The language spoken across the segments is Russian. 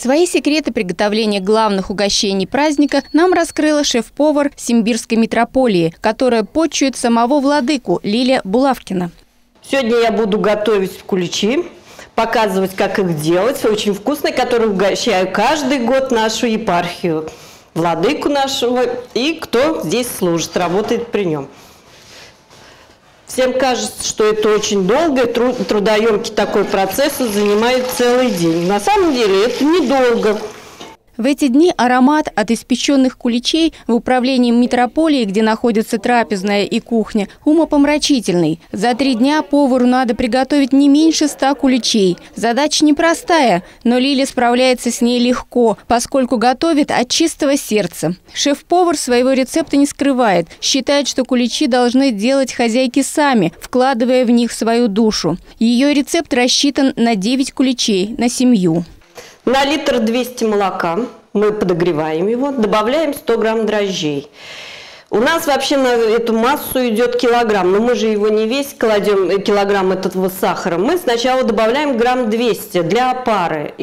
Свои секреты приготовления главных угощений праздника нам раскрыла шеф-повар Симбирской митрополии, которая почует самого владыку Лилия Булавкина. Сегодня я буду готовить куличи, показывать, как их делать. Очень вкусные, которые угощаю каждый год нашу епархию, владыку нашего и кто здесь служит, работает при нем. Всем кажется, что это очень долго, трудоемкий такой процесс, занимает целый день. На самом деле это недолго. В эти дни аромат от испеченных куличей в управлении митрополии, где находится трапезная и кухня, умопомрачительный. За 3 дня повару надо приготовить не меньше 100 куличей. Задача непростая, но Лиля справляется с ней легко, поскольку готовит от чистого сердца. Шеф-повар своего рецепта не скрывает. Считает, что куличи должны делать хозяйки сами, вкладывая в них свою душу. Ее рецепт рассчитан на 9 куличей на семью. На литр 200 молока мы подогреваем его, добавляем 100 грамм дрожжей. У нас вообще на эту массу идет килограмм, но мы же его не весь кладем, килограмм этого сахара. Мы сначала добавляем грамм 200 для опары.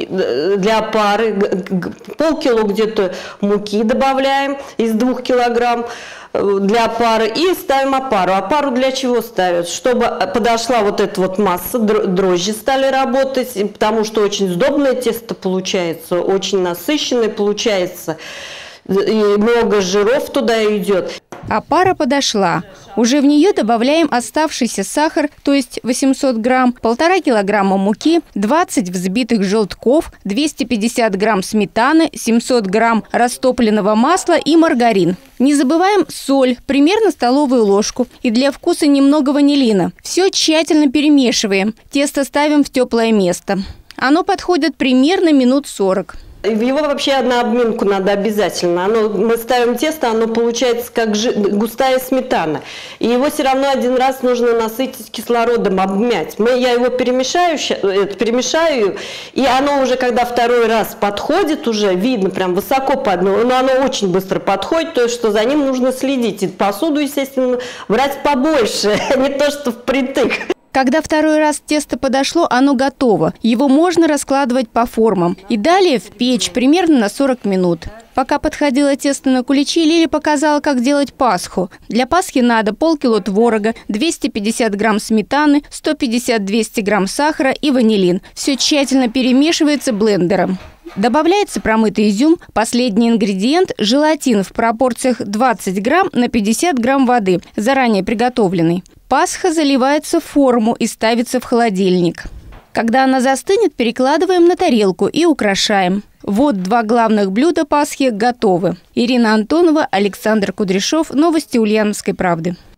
Полкило где-то муки добавляем из 2 килограмм для опары и ставим опару. Опару для чего ставят? Чтобы подошла вот эта вот масса, дрожжи стали работать, потому что очень сдобное тесто получается, очень насыщенное получается, и много жиров туда идет. Опара подошла. Уже в нее добавляем оставшийся сахар, то есть 800 грамм, 1,5 килограмма муки, 20 взбитых желтков, 250 грамм сметаны, 700 грамм растопленного масла и маргарин. Не забываем соль, примерно столовую ложку, и для вкуса немного ванилина. Все тщательно перемешиваем. Тесто ставим в теплое место. Оно подходит примерно минут 40. Его вообще на обминку надо обязательно. Мы ставим тесто, оно получается как густая сметана. И его все равно один раз нужно насытить кислородом, обмять. Я его перемешаю, и оно уже, когда второй раз подходит, уже видно, прям высоко подно, но оно очень быстро подходит, то есть что за ним нужно следить. И посуду, естественно, брать побольше, не то что впритык. Когда второй раз тесто подошло, оно готово. Его можно раскладывать по формам. И далее в печь примерно на 40 минут. Пока подходило тесто на куличи, Лиля показала, как делать пасху. Для пасхи надо полкило творога, 250 грамм сметаны, 150-200 грамм сахара и ванилин. Все тщательно перемешивается блендером. Добавляется промытый изюм, последний ингредиент – желатин в пропорциях 20 грамм на 50 грамм воды, заранее приготовленный. Пасха заливается в форму и ставится в холодильник. Когда она застынет, перекладываем на тарелку и украшаем. Вот 2 главных блюда Пасхи готовы. Ирина Антонова, Александр Кудряшов. Новости Ульяновской правды.